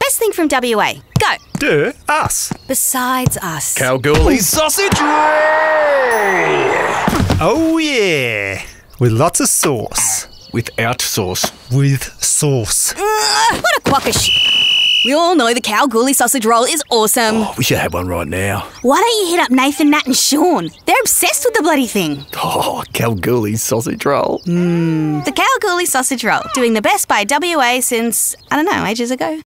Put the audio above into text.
best thing from WA? Go. Duh, us. Besides us. Kalgoorlie Sausage Roll! Oh yeah, with lots of sauce. Without sauce. With sauce. What a quokkas. We all know the Kalgoorlie Sausage Roll is awesome. Oh, we should have one right now. Why don't you hit up Nathan, Nat and Shaun? They're obsessed with the bloody thing. Oh, Kalgoorlie Sausage Roll. The Kalgoorlie Sausage Roll, doing the best by WA since, I don't know, ages ago.